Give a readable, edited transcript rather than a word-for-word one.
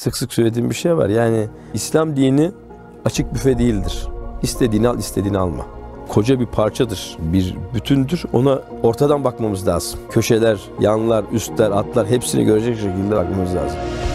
sık sık söylediğim bir şey var. Yani İslam dini açık büfe değildir. İstediğini al, istediğini alma. Koca bir parçadır, bir bütündür. Ona ortadan bakmamız lazım. Köşeler, yanlar, üstler, altlar hepsini görecek şekilde bakmamız lazım.